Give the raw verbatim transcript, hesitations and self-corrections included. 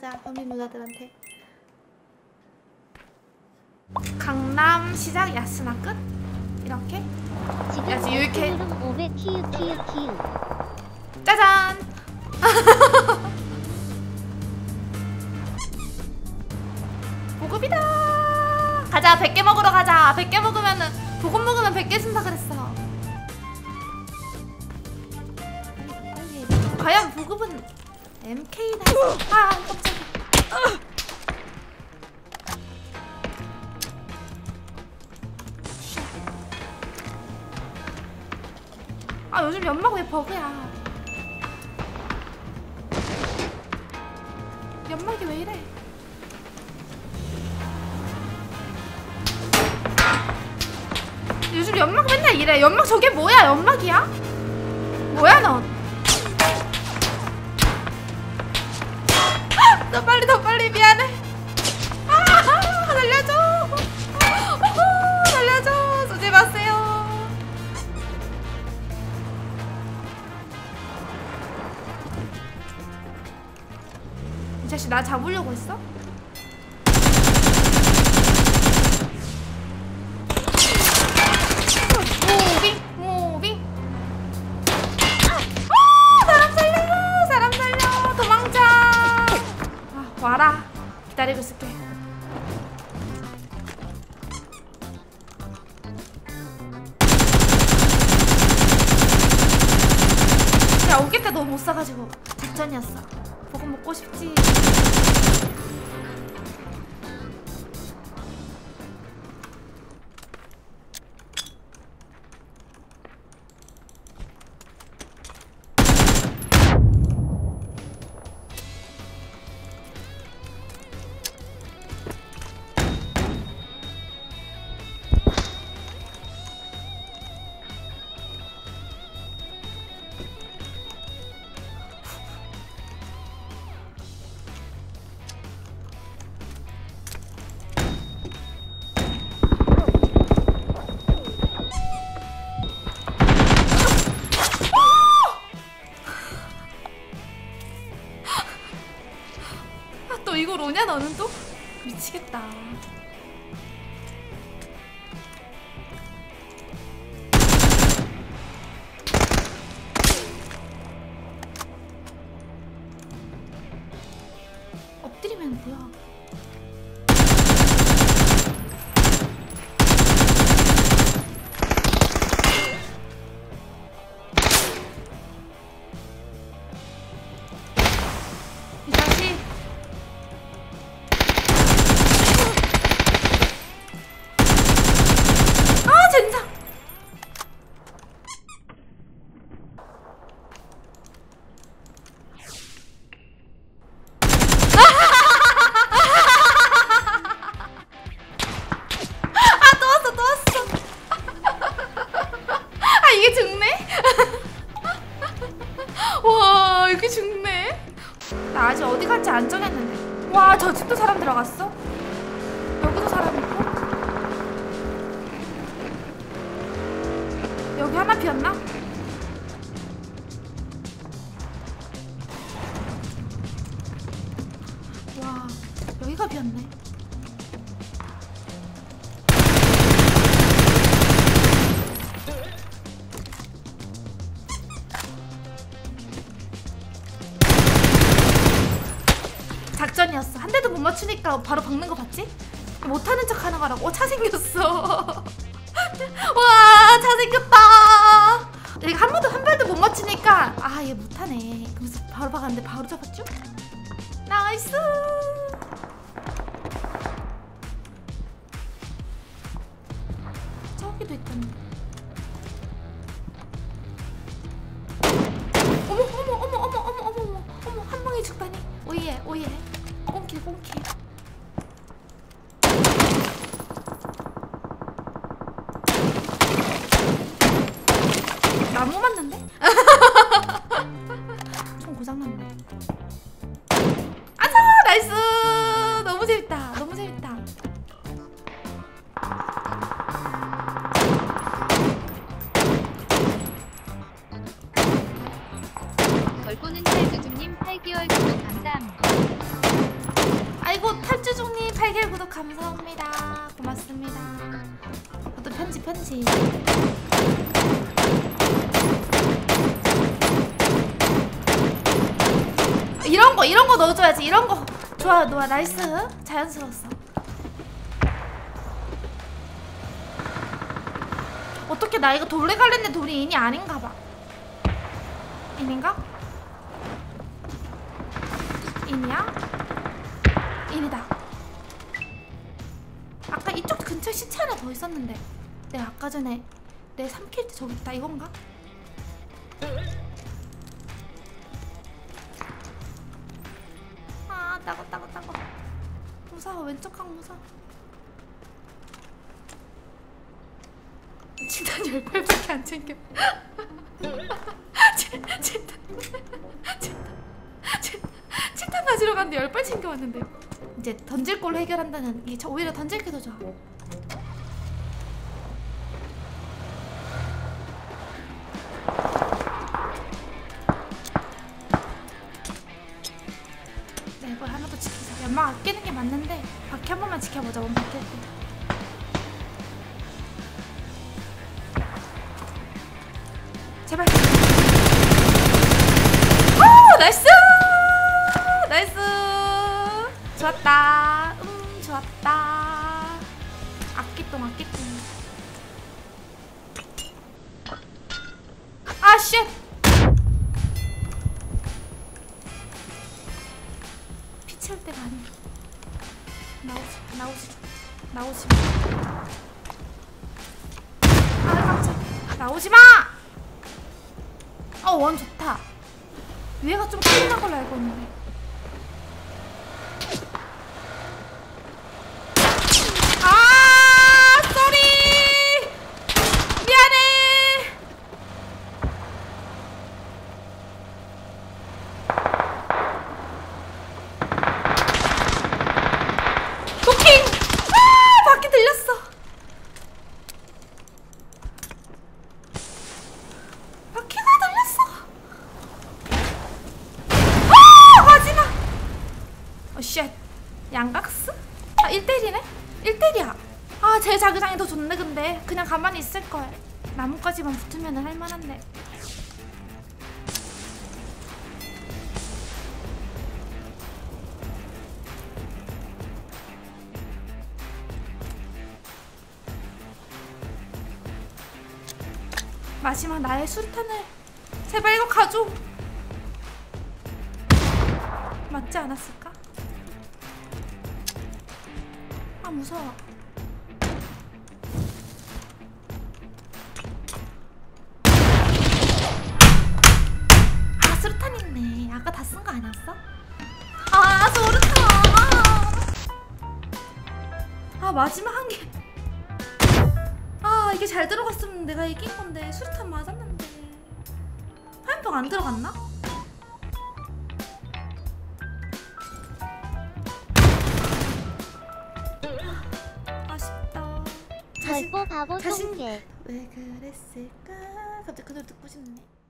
하자 현민 누나들한테. 강남시장 야스나 끝? 이렇게? 야 지금 이렇게 오백 키읔 키읔 키읔. 짜잔! 보급이다! 가자 백 개 먹으러 가자. 백 개 먹으면은 보급 먹으면 백 개 준다 그랬어. 과연 보급은 엠케이나 아 깜짝이야. 아 요즘 연막 왜 버그야. 연막이 왜 이래. 요즘 연막 맨날 이래. 연막 저게 뭐야. 연막이야? 뭐야 넌. 너 빨리 더 빨리. 미안해. 아 살려줘. 살려줘. 쏘지 마세요. 이 자식 나 잡으려고 했어? 무빙 무빙. 아 사람 살려. 사람 살려. 도망쳐. 아 와라. 기다리고 있을게. 야 오겠다. 너무 못 사가지고 작전이었어. 보고 먹고 싶지. 또 이걸 오냐 너는 또? 미치겠다. 엎드리면 뭐야. 이 자식. 이게 죽네? 와 이게 죽네? 나 아직 어디 갈지 안 정했는데. 와 저 집도 사람 들어갔어? 여기도 사람 있고? 여기 하나 비었나? 와 여기가 비었네. 작전이었어. 한 대도 못 맞추니까 바로 박는 거 봤지? 못하는 척 하는 거라고. 어, 차 생겼어. 와, 차 생겼다. 얘가 한 번도 한 발도 못 맞추니까 아, 얘 못하네. 그래서 바로 박았는데 바로 잡았죠? 나이스. 저기도 있던데. 어머, 어머, 어머, 어머, 어머, 어머, 어머, 한 방에 죽다니. 오예, 오예. 꽁킬, 꽁킬. 나무 맞는데? 총 고장났네. 아차! 나이스! 너무 재밌다. 너무 재밌다. 걸보는 찰주주님 팔 개월 구독 감사합니다. 감사합니다. 고맙습니다. 또 편지 편지. 이런 거 이런 거 넣어줘야지. 이런 거 좋아요. 노아 나이스. 자연스러웠어. 어떻게 나 이거 돌레 갈랬네. 돌이 인이 아닌가 봐. 인인가? 인이야? 인이다. 아까 이쪽 근처에 시체 하나 더 있었는데 내가 아까 전에 내 삼 킬 때 저기 있다. 이건가? 아 따고 따고 따고 무서워. 왼쪽 각 무서워. 진단 열 발밖에 안 챙겨. 진단 진단 칠탄 맞으러 갔는데 열 발 챙겨왔는데. 이제 던질 걸로 해결한다는 이게 오히려 던질 게 더 좋아. 네, 이걸 하나 더 지키자. 연막 아끼는 게 맞는데 바퀴 한 번만 지켜보자. 원 바뀔 때. 제발. 오 나이스. 나이스. 좋았다. 음 좋았다. 아끼똥 아끼똥. 아 쉣. 피 채울 때가 아니야. 나오지 나오지 나오지 마. 아 깜짝. 나오지 마. 어 원 좋다. 위에가 좀 큰일 걸로 알고 있는데. 아 쏘리 미안해. 도킹. 아 바퀴 들렸어. 바퀴가 들렸어. 아 하지마. 어 쉣. 양각스? 아 일 대일이네? 일 대일이야. 아 제 자기장이 더 좋네. 근데 그냥 가만히 있을걸. 나뭇가지만 붙으면 할만한데. 마지막 나의 수류탄을 제발 이거 가줘. 맞지 않았을까? 아 무서워. 아 수류탄 있네. 아까 다 쓴 거 아니었어? 아 수류탄. 아 마지막 한 개. 아 이게 잘 들어갔으면 내가 이긴 건데. 수류탄 맞았는데. 화염병 안 들어갔나? 아쉽다. 절보 바보 자신- 통계. 왜 그랬을까? 갑자기 그 노래 듣고 싶네.